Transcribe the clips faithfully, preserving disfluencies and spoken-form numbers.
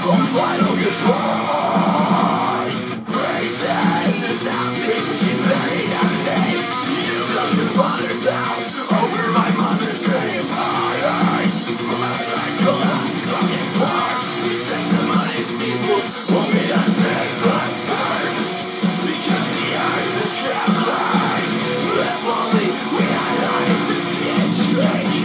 final goodbye. Breathe in this house because she's buried underneath. You built your father's house over my mother's grave. Ice, my strength collapsed, broken apart. We sank the money steeples, won't be a single turn. Because the earth is trembling. If only we had eyes to see it shake.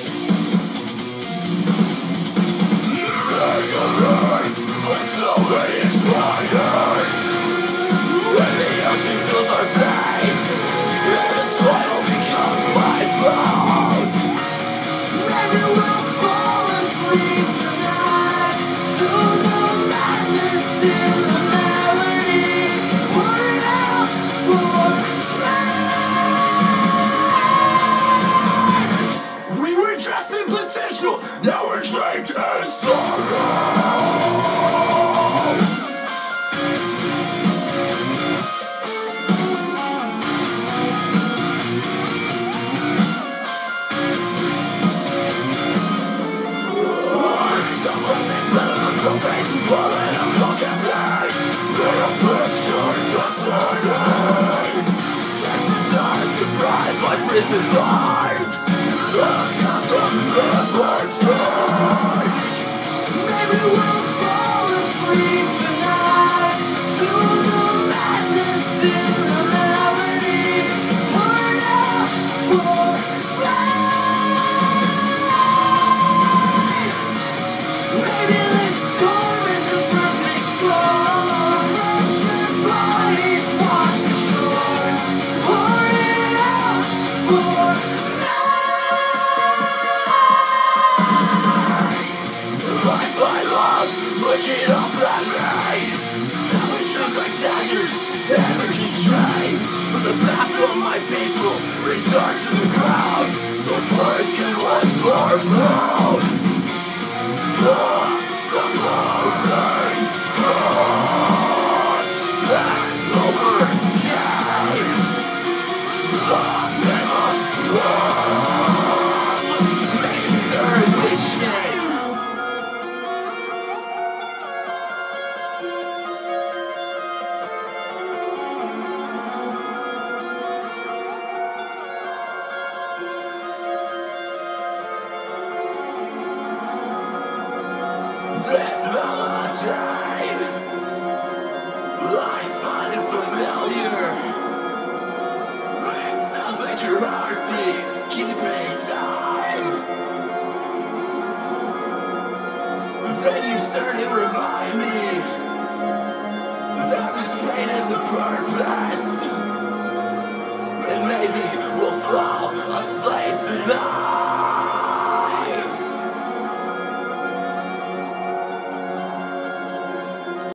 Slowly expired. When the ocean fills our veins, and the soil becomes my bones. Maybe we'll fall asleep tonight to the madness in the melody. Put it out for friends. We were dressed in potential, now we're draped in sorrow. Like prison bars, maybe we'll fall asleep tonight to the madness in the melody. Poured out for sight. Maybe this storm is a perfect storm. Wretched bodies wash ashore. Pour it out for life I love, looking up at me. Establishments like daggers, energy strains. But the path of my people ring dark to the ground. So first can once more proud. The suffering cross that overcame the name of love. Making earthly shame. This melody lies silent familiar. It sounds like your heartbeat keeping time. Then you turn and remind me that this pain has a purpose. Then maybe we'll fall asleep tonight.